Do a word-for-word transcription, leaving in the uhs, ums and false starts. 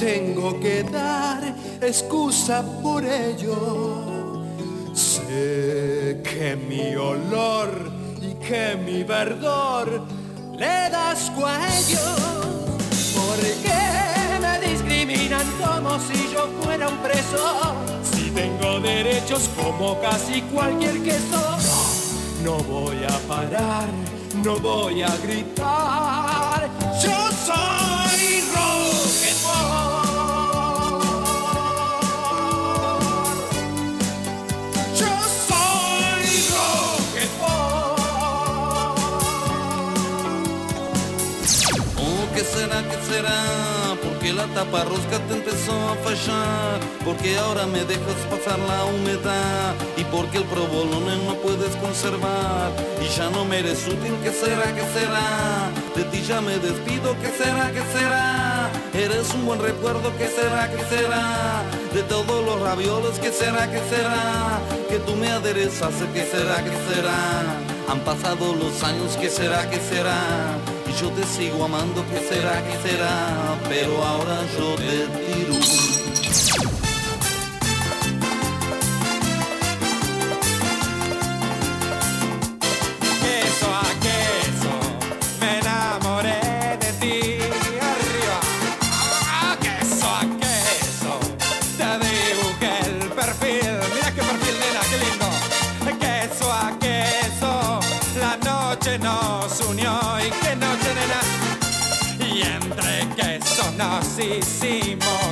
tengo que dar excusa por ello. Sé que mi olor y que mi verdor le das cuello. ¿Por qué me discriminan como si yo fuera un preso? Si tengo derechos como casi cualquier queso. No voy a parar, no voy a gritar. Yo soy Roquefort. Yo soy Roquefort. Oh, ¿qué será, qué será? Porque la taparrosca te empezó a fallar, porque ahora me dejas pasar la humedad, y porque el provolone no puedes conservar, y ya no me eres útil. ¿Qué será, qué será? De ti ya me despido. ¿Qué será, qué será? Eres un buen recuerdo. ¿Qué será, qué será? De todos los ravioles. ¿Qué será, qué será? Que tú me aderezas. ¿Qué será, qué será? Han pasado los años. ¿Qué será, qué será? Y yo te sigo amando. ¿Qué será, qué será? Pero ahora yo te tiro. Queso a queso, me enamoré de ti. Arriba. Ah, queso a queso, te dibujé el perfil. Mira qué perfil, nena, qué lindo. Queso a queso, la noche nos unió. ¿Y qué noche, nena? Y entre quesos nos hicimos